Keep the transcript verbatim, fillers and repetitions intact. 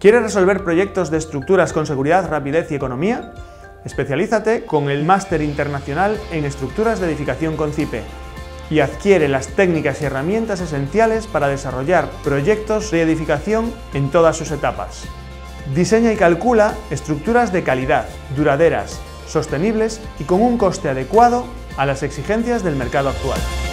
¿Quieres resolver proyectos de estructuras con seguridad, rapidez y economía? Especialízate con el Máster Internacional en Estructuras de Edificación con CIPE y adquiere las técnicas y herramientas esenciales para desarrollar proyectos de edificación en todas sus etapas. Diseña y calcula estructuras de calidad, duraderas, sostenibles y con un coste adecuado a las exigencias del mercado actual.